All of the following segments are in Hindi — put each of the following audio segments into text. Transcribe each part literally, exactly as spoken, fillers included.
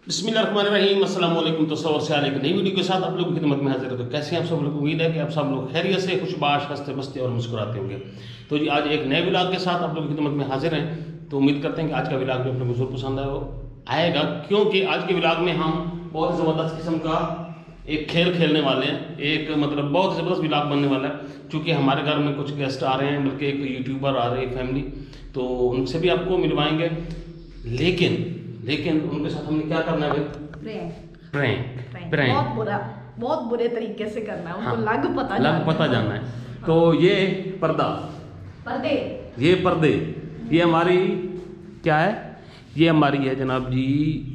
बिस्मिल्लाहिर्रहमानिर्रहीम, अस्सलाम वालेकुम। तो सौ से एक नई वीडियो के साथ आप लोगों की खिदमत में हाजिर है। तो कैसे हैं आप सब लोग? उम्मीद है कि आप सब लोग खैरियत से खुशबाश हंसते मस्ते और मुस्कुराते होंगे। तो जी आज एक नए विलाग के साथ आप लोगों की खिदमत में हाजिर हैं। तो उम्मीद करते हैं कि आज का विलाग भी अपने को जरूर पसंद आएगा, क्योंकि आज के विलाग में हम बहुत ज़बरदस्त किस्म का एक खेल खेलने वाले हैं। एक मतलब बहुत ज़बरदस्त विलाग बनने वाला है, क्योंकि हमारे घर में कुछ गेस्ट आ रहे हैं, बल्कि एक यूट्यूबर आ रहे हैं फैमिली, तो उनसे भी आपको मिलवाएंगे। लेकिन लेकिन उनके साथ हमने क्या करना है भाई? प्रैंक प्रैंक प्रैंक बहुत बुरा बहुत बुरे तरीके से करना है, उनको हाँ, लग पता लग पता जाना है। तो ये पर्दा, पर्दे, ये पर्दे, ये हमारी क्या है? ये हमारी है जनाब जी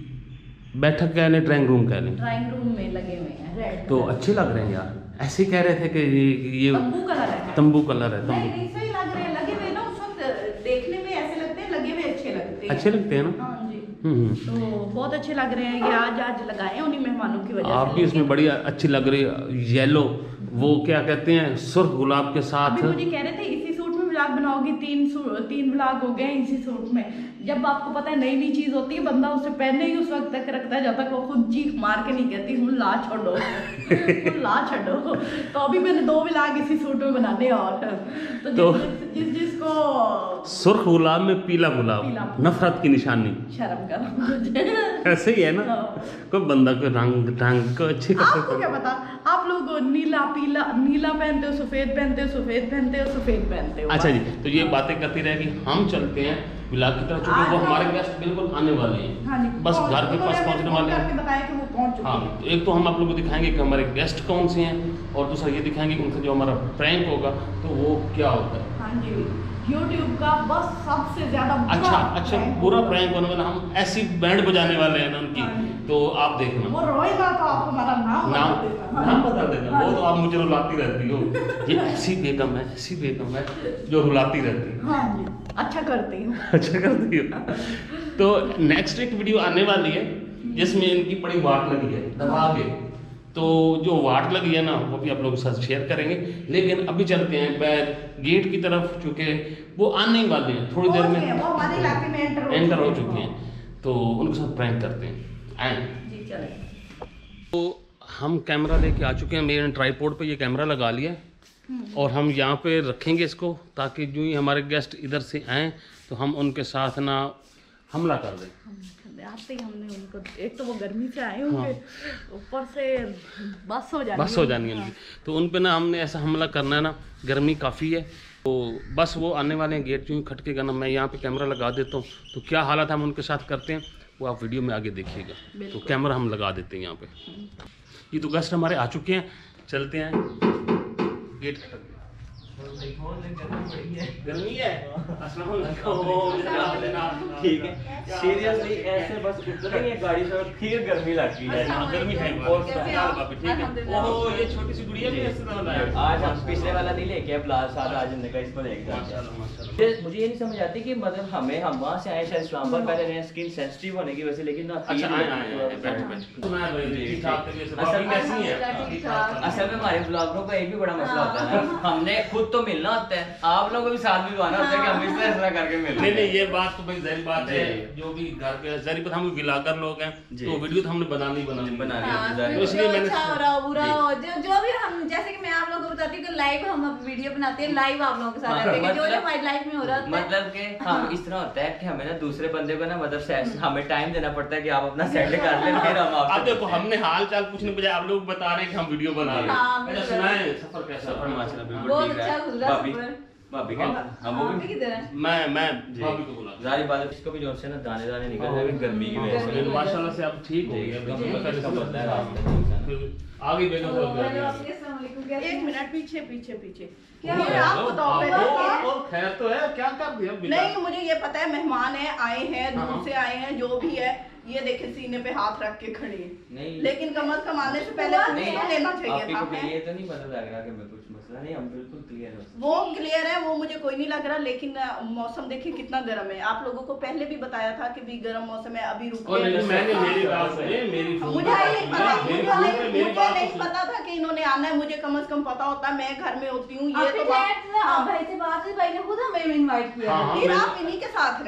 बैठक कह लें, ड्राइंग रूम कह लें। ड्राइंग रूम में लगे हुए हैं रेड तो अच्छे लग रहे हैं यार। ऐसे कह रहे थे कि ये ये तंबू कलर है। तंबू कलर है। नहीं तंबू नहीं सही लग रहे हैं, लगे हुए ना उस वक्त देखने में ऐसे लगते हैं, लगे हुए अच्छे लगते हैं। अच्छे लगते हैं ना? हाँ जी। हम्म तो बहुत अच्छे लग रहे हैं। ये आज आज लगाए हैं उन्हीं मेहमानों की वजह आप से। भी इसमें बड़ी अच्छी लग रही है। येलो, वो क्या कहते हैं, सुर्ख गुलाब के साथ। अभी मुझे कह रहे थे इसी सूट में व्लॉग बनाओगी, तीन सूट तीन व्लॉग हो गए इसी सूट में। जब आपको पता है नई नई चीज होती है, बंदा उसे पहनने ही उस वक्त तक रखता है जब तक वो खुद चीख मार के नहीं कहती हूँ ला छोड़ो हूँ ला छोड़ो। तो अभी मैंने दो व्लॉग इसी सूट में बनाने हैं। और तो, तो जिस, जिस जिसको सुर्ख गुलाब में पीला गुलाब, पीला। नफरत की निशानी। शर्म करो मुझे। ऐसे ही है ना, कोई बंदा को रंग रंग को अच्छे आपको क्या पता, आप लोग नीला पीला नीला पहनते हो, सफेद पहनते हो, सफेद पहनते हो, सफेद पहनते हो। अच्छा जी, तो ये बातें करती रहेगी। हम चलते हैं विलाग की तरफ, चूंकि वो हमारे गेस्ट बिल्कुल आने वाले हैं। हाँ जी, बस घर के पास पहुंचने वाले हैं। बताया कि वो पहुंच चुके हैं। हाँ, एक तो हम आप लोगों को दिखाएंगे कि हमारे गेस्ट कौन से हैं, और दूसरा ये दिखाएंगे कि उनका जो हमारा प्रैंक होगा तो वो क्या होता है। हाँ जी, यूट्यूब का बस सबसे ज्यादा अच्छा अच्छा बुरा प्रैंक होने वाला। हम ऐसी बैंड बजाने वाले हैं ना उनकी, तो आप देखना। वो रोएगा तो आप हमारा नाम नाम बता देना। नाम बता देना। वो तो आप मुझे रुलाती रहती हो, ये ऐसी बेगम है, ऐसी बेगम है जो रुलाती रहती है। हाँ जी, अच्छा करती हूँ। अच्छा करती हो। तो नेक्स्ट एक वीडियो आने वाली है जिसमें इनकी बड़ी वाट लगी है दबा के। तो जो वाट लगी है ना, वो भी आप लोगों के साथ शेयर करेंगे। लेकिन अभी चलते हैं बैर गेट की तरफ, चूँकि वो आने ही वाले हैं थोड़ी देर में, वो हमारे इलाके में एंटर एंटर हो चुके हैं। तो उनके साथ प्रैंक करते हैं, आए जी चले। तो हम कैमरा लेके आ चुके हैं। मेरे ट्राइपॉड पे ये कैमरा लगा लिया और हम यहाँ पे रखेंगे इसको, ताकि जो ही हमारे गेस्ट इधर से आएँ तो हम उनके साथ ना हमला कर दें। आते ही हमने उनको, एक तो वो गर्मी से आए होंगे, ऊपर से बस हो जानी बस हो जानी है उनकी। तो उन पे ना हमने ऐसा हमला करना है ना, गर्मी काफ़ी है। तो बस वो आने वाले हैं, गेट यूँ खटकेगा ना, मैं यहाँ पे कैमरा लगा देता हूँ। तो क्या हालत हम उनके साथ करते हैं वो आप वीडियो में आगे देखिएगा। तो कैमरा हम लगा देते हैं यहाँ पे। ये तो गेस्ट हमारे आ चुके हैं, चलते हैं। गेट खटक गर्मी है। ठीक है, सीरियसली ऐसे बस इतना ही है, गाड़ी से फिर गर्मी लगती है। गर्मी है। ठीक है। ओहो, ये छोटी सी गुड़िया भी ऐसे वाला है। आज हम पिछले वाला नहीं लेके अब लास्ट साल आज हमने कहा इसको लेके जाते हैं। मुझे ये नहीं समझ आती कि मतलब हमें हम वहाँ से आए शायद इस्लामाबाद पहले रहे, स्किन सेंसिटिव होने की वजह से, लेकिन ना अच्छा आए आए बैठ बैठ। असल में हमारे ब्लॉगरों का एक भी बड़ा मसला होता है ना, हमने खुद तो मिलना होता है, आप लोगों को भी साथ मिलवाना होता है कि हम इस तरह ऐसा करके मिल। नहीं नहीं, ये बात तो भाई जाहिर बात है, जो भी घर के जाहिर बात, हम विलागर लोग हैं तो वीडियो तो हमने बनानी बनानी बनानी हाँ, होती है। तो इसलिए मैंने अच्छा हो रहा हो बुरा हो, जो जो भी हम, जैसे कि मैं आप लोगों को बताती हूँ कि लाइव हम अब वीडियो बनाते हैं, लाइव आप लोगों के साथ रहते हैं, जो जो हमारी लाइफ में हो रहा होता है। मतलब कि हम इस तरह होता है कि हमें ना दूसरे बंदे को ना मतलब हमें टाइम देना पड़ता है कि आप अपना सेट कर लें, फिर हम अब आपसे देखो हमने हाल चाल पूछने बजाय आप लोग बता रहे हैं कि हम वीडियो बना रहे हाँ, हैं। अच्छा सुनाए सफर कैसा सफर माशाल्लाह बिल्कुल बहुत ठीक अच्छा है। गुजरा भाभी सफर। भाभी का हम वो आप भी भी किधर हैं? मैं मैं जी। भाभी को बोला जारी बात है, इसको भी जो से ना दाने दाने निकल रहे हैं गर्मी की वजह से। लेकिन माशाल्लाह से अब ठीक हो गया। इसका पता है रास्ते फिर आगे बेगम तो से हेलो आपके, अस्सलाम वालेकुम, कैसे एक हैं? मिनट पीछे पीछे पीछे क्या ये है? आप बताओ पहले क्या है? और खैर तो है, क्या कर दिया बेटा? नहीं मुझे ये पता है, मेहमान है, आए हैं, हाँ, दूर हाँ। से आए हैं, जो भी है ये देखे सीने पे हाथ रख के खड़े हैं। नहीं लेकिन कम अज कम आने से पहले नहीं, पूछ तो लेना चाहिए आपको था। भी ये तो नहीं पता लग रहा कि मैं कुछ मसला नहीं, हम बिल्कुल क्लियर है। वो क्लियर है, वो मुझे कोई नहीं लग रहा। लेकिन अ, मौसम देखिए कितना गर्म है। आप लोगों को पहले भी बताया था कि भी गर्म मौसम है, अभी रुक और गए। नहीं, मैंने मेरी बात सुनी, मेरी फोन मुझे पे नहीं पता, बात सुनी, मुझे मेरी फोन पे नहीं मेरी मुझे बात नहीं तो सुनी। पता था कि इन्होंने आना है। मुझे कम से कम पता होता, मैं घर में होती हूँ। ये आपके तो बात- फ्लैट में आप भाई से बात हुई, भाई ने खुद हमें इनवाइट किया हाँ, था। हाँ, फिर मैंने- आप इन्हीं के साथ रहें।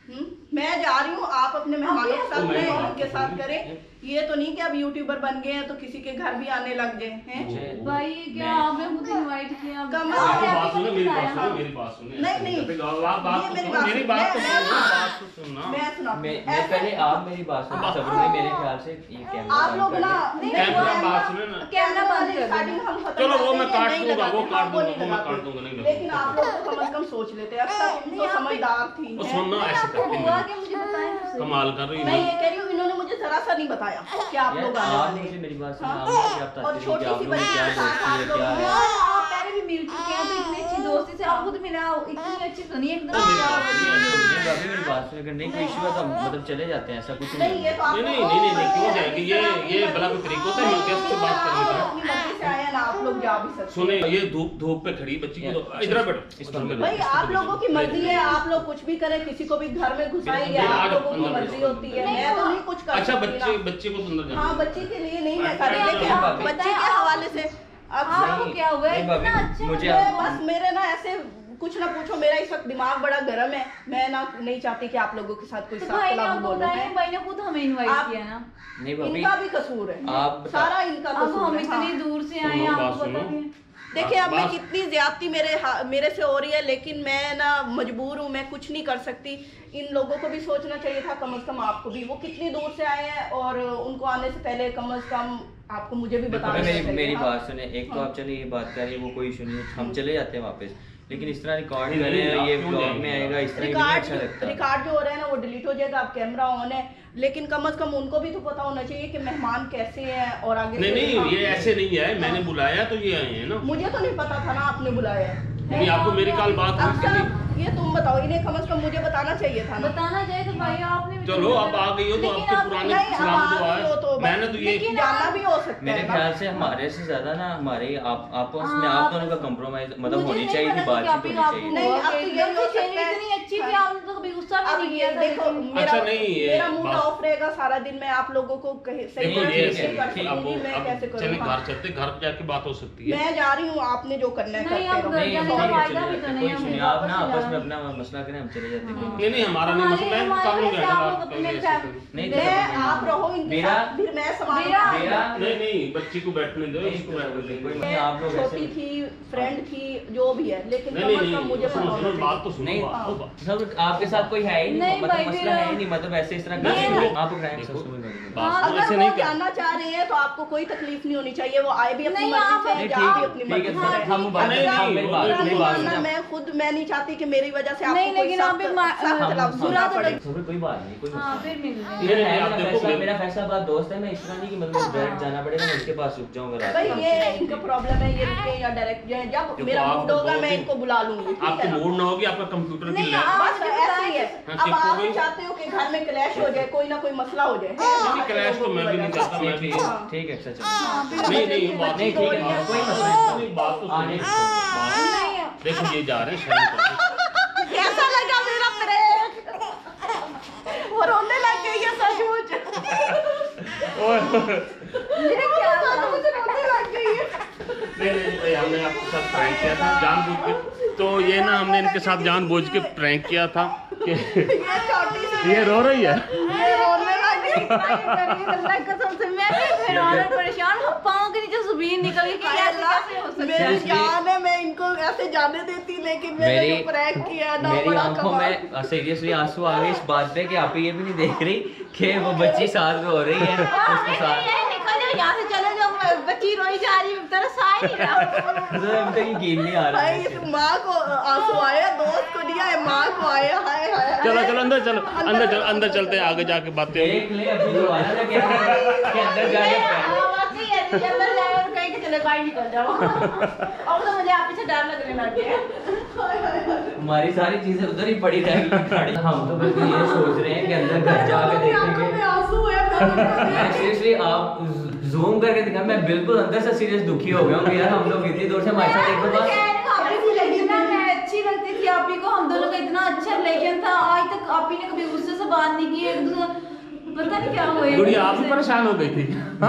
हम्म? मैं जा रही हूँ, आप अपने मेहमानों के साथ में उनके साथ करें। ये तो नहीं कि अब यूट्यूबर बन गए हैं तो किसी के घर भी आने लग गए हैं। भाई क्या आपने मुझे इनवाइट किया? कम मेरी बात सुनो, मेरी बात सुनो, मेरी बात सुनो। नहीं, नहीं। आप बात तो ये मेरी सुनो, मेरी बात तो मैं- सुनो, मैं- बात तो सुनना। मैं सुना मैं मैं पहले आप मेरी बात सुनो सब्र में, मेरे ख्याल से ये कैमरा आप लोग ना कैमरा बात सुने ना। कैमरा वाली रिकॉर्डिंग हम खत्म चलो, वो करते मैं हैं, काट नहीं दूंगा, वो लगाते, काट हाँ, वो दूंगा, नहीं वो मैं लगाते। काट दूंगा, नहीं लेकिन लगाते। आप लोग कम से कम सोच लेते हैं, अक्सर तुम तो समझदार थी वो हैं। सुनना ऐसे करती हुआ नहीं। कि मुझे बताएं तो सही। कमाल कर रही मैं है। ये कह रही हूँ, इन्होंने मुझे जरा सा नहीं बताया कि आप लोग आने आप वाले मुझे हैं। मेरी बात सुनो, हाँ? आप मुझे क्या बताते और हैं कि छोटी आप सी लोगों की बच्ची क्या के साथ दोस्ती है, आप लोग क्या है? यार आप पहले भी मिल चुके हैं तो इतनी अच्छी दोस्ती से आप खुद मिले आओ, इतनी अच्छी सुनी एकदम नहीं, क्या नहीं, अभी मेरी बात सुनो, अगर नहीं कोई इशू है तो हम मतलब चले जाते हैं, ऐसा कुछ नहीं, नहीं ये है। तो आप नहीं नहीं लोग- नहीं नहीं नहीं, क्यों आप जाएगी? ये ये बड़ा कोई तरीका होता है गेस्ट से बात करने का? अपनी मर्जी से आए ना, आप लोग जा भी सकते हैं। सुने, ये धूप धूप पे खड़ी बच्ची को तो इधर बैठ इस पर भाई आप लोगों की मर्जी है, आप लोग कुछ भी करें, किसी को भी घर में घुसाएंगे, बिल्कुल, आप आज लोगों की अंदर मर्जी बैठो। होती है। मैं तो नहीं कुछ कर अच्छा, सकती बच्चे ना। बच्चे को तो अंदर जाना हाँ, है। बच्ची के लिए नहीं मैं कर रही, नहीं, लेकिन नहीं, भाभी। बच्ची के हवाले से अब आपको क्या हुआ है? नहीं, भाभी, इतना अच्छा मुझे लगा। आप- बस मेरे ना ऐसे कुछ ना पूछो, मेरा इस वक्त दिमाग बड़ा गर्म है। मैं ना नहीं चाहती कि आप लोगों के साथ कोई तो साथ भाई ने कलाम आपको बोलो बताया, है। भाई ने खुद हमें इनवाइट आप- किया ना। नहीं भाभी, इनका भी कसूर है, आप बता- सारा इनका अब कसूर हम है। हाँ। इतनी दूर से आए सुनो, हैं, बात आपको सुनो। पता नहीं है। देखिए अब मैं बस- कितनी ज्यादती मेरे हा- मेरे से हो रही है, लेकिन मैं ना मजबूर हूँ, मैं कुछ नहीं कर सकती। इन लोगों को भी सोचना चाहिए था, कम से कम आपको भी। वो कितनी दूर से आए हैं और उनको आने से पहले कम से कम आपको मुझे भी बताना भाभी, मेरी चाहिए। मेरी हाँ। बात सुने, एक तो हाँ। आप चलिए ये बात कर रही है, वो कोई इशू नहीं है, हम चले जाते हैं वापस, लेकिन इस तरह रिकॉर्ड नहीं, कर रहे हैं, नहीं, ये आप क्यों ब्लॉग जाएंगे? में आएगा, इस तरह नहीं रिकॉर्ड अच्छा लगता। रिकॉर्ड जो हो रहा है ना वो डिलीट हो जाएगा, अब कैमरा ऑन है, लेकिन कम से कम उनको भी तो पता होना चाहिए कि मेहमान कैसे हैं और आगे नहीं से- नहीं, हाँ। ये ऐसे नहीं है, मैंने बुलाया तो ये आए हैं ना। मुझे तो नहीं पता था ना आपने बुलाया है। नहीं, आपको मेरी कल बात हुई थी। अच्छा ये तुम बताओ, इन्हें कम से कम मुझे बताना चाहिए था ना। बताना चाहिए तो भाई आपने भी चलो, अब आ गई हो तो लेकिन आपके आप- पुराने नहीं, अब सलाम आ दुआ गई हो तो है। बस- मैंने तो ये लेकिन जानना भी हो सकता मेरे है ना। ख्याल से हमारे से ज्यादा ना हमारे आप आपस में हाँ, आप दोनों का कंप्रोमाइज मतलब मुझे होनी नहीं चाहिए थी, पता कि बातचीत आप ही होनी आपको चाहिए। नहीं, हुआ अब तो कि यही हो एकदम से सकता है। इतनी अच्छी हाँ। थी, आपने तो कभी गुस्सा भी अब नहीं ये किया था, देखो लेकिन- मेरा अच्छा, नहीं, ये मेरा मूड बात- ऑफ रहेगा सारा दिन, मैं आप लोगों को कहीं सही देखो, तरह ये से नहीं कर ठीक, अब सकूंगी, मैं अब कैसे चले करूँ? घर चलते, घर जाके बात हो सकती है। मैं जा रही हूँ, आपने जो करना है नहीं, करते अब रहो। घर नहीं, जाने हम का चले फायदा जाते भी तो हैं, नहीं कोई है, सुनिए, हमें आप ना वापस आपस में जाना। अपना मसला करें, हम चले जाते हैं। हाँ। नहीं नहीं, हमारा नहीं मसला है, हमारे- काम हो हमारे जाएगा। आप लोग बात अपने करेंगे, फैम- ऐसे करेंगे। नहीं, मैं आप रहो इनके मेरा- साथ, फिर मैं संभाल मेरा- मेरा नहीं नहीं, बच्ची को बैठने दो, इसको बैठने दो। कोई नहीं नहीं, आप लोग छोटी ऐसे थी, फ्रेंड थी, जो भी है, लेकिन नहीं कम से कम नहीं, मुझे सुनो पता सुनो, होना बात तो चाहिए। सुनो, नहीं, बात तो बात- सब आपके साथ कोई है ही नहीं, नहीं, मतलब भाई, मसला फिर- है ही नहीं, मतलब ऐसे इस तरह नहीं, कर नहीं, आप प्रैंक देखो, सस्पेंड कर देंगे। बात तो अगर ऐसे वो नहीं कर। जाना चाह रहे हैं तो आपको कोई तकलीफ नहीं होनी चाहिए, वो आए भी अपनी नहीं, मर्जी आप- से, नहीं, जा ठीक भी है, अपनी ठीक मर्जी है, से। फिर हम बात नहीं, हम नहीं, मेरी वो बात तो मेरी नहीं बात मानना, सुनिए। मैं खुद मैं नहीं चाहती कि मेरी वजह से नहीं, आपको कोई लेकिन आप सख्त भी मा- सख्त हम- लफ्ज़ बुरा सुनना तो पड़े। लग- कोई बात नहीं, कोई हाँ, मसला फिर मिल नहीं। जाएंगे। ये नहीं, है आप मेरा देखो, फैसला, मेरे- मेरा फैसला बात दोस्त है, मैं इस तरह नहीं कि मतलब डायरेक्ट जाना पड़ेगा, मैं उसके पास रुक जाऊंगा रात भाई को। ये इनका प्रॉब्लम है, ये रुके या डायरेक्ट जाए, जब देखो, मेरा आप मूड तो होगा दो मैं दिन- इनको बुला लूंगी, ठीक आपको है ना? मूड ना होगी, आपका कंप्यूटर की नहीं, लैब आप- बस मुझे ऐसे ही है। हाँ, अब चुप हो आप गई। चाहते हो कि घर में क्लैश हो जाए, कोई ना कोई मसला हो जाए। नहीं, क्लैश तो मैं भी नहीं चाहता, मैं भी हाँ। ठीक है, अच्छा चलो। हाँ, फिर नहीं नहीं, ये बात नहीं, ठीक है, बात- कोई मसला नहीं। नहीं, बात तो आने- सुनिए, बात- नहीं, देखो ये जा रहे हैं शर्म करके। कैसा लगा मेरा प्रैंक? वो रोने लग गई है सचमुच। ये क्या था? मुझे रोने लग गई है। नहीं नहीं भाई, हमने आपके साथ प्रैंक किया था जानबूझ के, तो ये ना हमने इनके साथ जानबूझ के प्रैंक किया था कि ये छोटी सी ये रो रही है। ये रोने लग गई। अल्लाह कसम से मैं भी हैरान और परेशान हूँ, पाँव के नीचे जुबीन निकल गई कि हाय ऐसे अल्लाह, कैसे हो सकता मेरी है? जान है, मैं इनको ऐसे जाने देती, लेकिन मैंने मेरी जो प्रैंक किया ना, मेरी बड़ा आंखों कमाल। में सीरियसली आंसू आ गए इस बात पे कि आप ये भी नहीं देख रही कि वो बच्ची साथ रो रही है उसके साथ। ये निकल जाओ यहाँ से, चले जाओ, बच्ची रोई जा रही है, तरस आ ही नहीं रहा। मुझे अभी तक यकीन नहीं आ रहा भाई है। इस माँ को आंसू आया, दोस्त को दिया है, माँ को आया, हाय हाय। चलो चलो अंदर चलो, अंदर चलो, अंदर चलते हैं, आगे जाके बातें होंगी। देख ले अभी दोबारा ना कि कि अंदर जाके prank- हाँ, वाकई है, ये अंदर जाए और कहीं कि चले बाहर निकल जाओ। अब तो मुझे आप पीछे डर लगने लग गया। हमारी सारी चीजें उधर ही पड़ी रहेगी। हम तो बल्कि ये सोच रहे हैं कि अंदर घर जाके मेरी आंखों में देखेंगे। आंसू है, मैं उनको मैं सीरियसली आप जूम करके दिखा, मैं बिल्कुल अंदर से सीरियस दुखी हो गया हूँ कि यार हम लोग इतनी दूर से हमारे साथ एक दो बार इतना मैं अच्छी लगती थी आप ही को, हम दोनों का इतना अच्छा रिलेशन था, आज तक आप ही ने कभी गुस्से से बात नहीं की, एक दूसरे पता नहीं क्या हुआ। गुड़िया आप भी परेशान हो गई थी।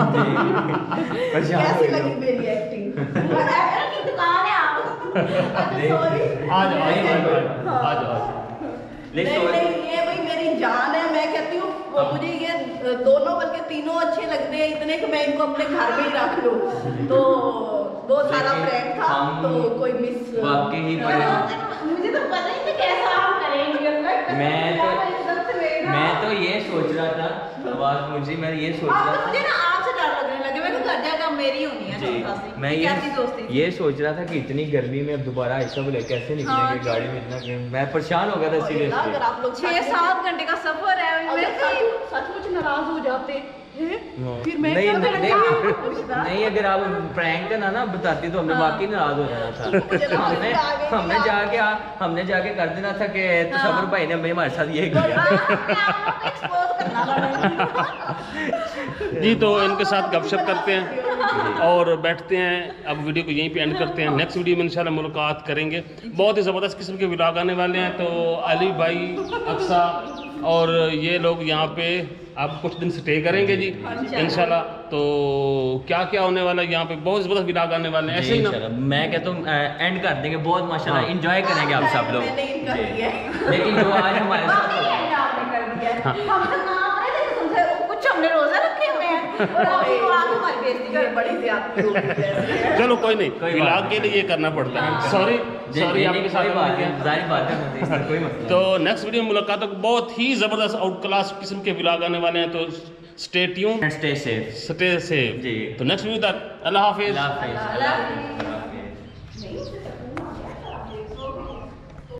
कैसी लगी मेरी एक्टिंग? दुकान है आप। अच्छा सॉरी। आ जाओ आ जाओ आ जाओ आ जाओ। लेकिन नहीं नहीं, ये भाई जान है। मैं कहती हूँ वो मुझे ये दोनों बल्कि तीनों अच्छे लगते हैं इतने कि मैं इनको अपने घर में ही रख लूँ। तो वो सारा प्रैंक था, तो कोई मिस वाकई ही बड़े मुझे तो पता ही नहीं कैसा आप करेंगे। मैं तो मैं तो ये सोच रहा था आवाज मुझे मैं ये सोच आप रहा तो था मुझे ना आपसे डर लगने लगे। मैं तो घर जाकर मेरी होनी है जी चौथा से। मैं कैसी ये दोस्ती थी? ये सोच रहा था कि इतनी गर्मी में अब दोबारा ऐसा बोले कैसे निकलेंगे हाँ, गाड़ी में इतना मैं परेशान हो गया था अगर सीरियसली। आप लोग छह सात घंटे का सफर है। अगर मैं सच- सचमुच नाराज हो जाते हैं, फिर मैं नहीं क्या नहीं करूंगा? नहीं अगर आप प्रैंक का ना ना बताती तो हमने वाकई नाराज हो जाना था। हमने हमने जाके हमने जाके कर देना था कि तसव्वुर भाई ने हमारे साथ ये किया। एक्सपोज करना था। जी तो इनके साथ गपशप करते हैं और बैठते हैं। अब वीडियो को यहीं पे एंड करते हैं। नेक्स्ट वीडियो में इंशाल्लाह मुलाकात करेंगे। बहुत ही ज़बरदस्त किस्म के व्लॉग आने वाले हैं। तो अली भाई, अक्सा और ये लोग यहाँ पे आप कुछ दिन स्टे करेंगे जी इंशाल्लाह। तो क्या क्या होने वाला है यहाँ पे, बहुत ज़बरदस्त व्लॉग आने वाले हैं ऐसे ही ना। मैं कहता हूँ एंड कर देंगे बहुत माशाल्लाह हाँ। एंजॉय करेंगे आप सब लोग। मैंने इनका जी। किया है। लेकिन जो आज हमारे साथ वाकई ये आपने कर दिया है। हम तो काम रहे थे तुमसे कुछ हमने रोजा रखे हुए हैं और आप तो आके हमारी बेइज्जती ये कर बड़ी ज्यादती हो गई है। चलो कोई नहीं, कोई बात व्लॉग नहीं। के लिए ये करना पड़ता है। सॉरी सॉरी आपके साथ बात हो गया। है जारी बात है इसमें कोई मसला तो नेक्स्ट वीडियो में मुलाकात होगी। बहुत ही ज़बरदस्त आउट क्लास किस्म के व्लॉग आने वाले हैं। तो स्टे ट्यून, नहीं। Stay safe. Stay safe. जी। तो नेक्स्ट वीडियो तक अल्लाह हाफिज़। अल्लाह हाफिज़। अल्लाह हाफिज़।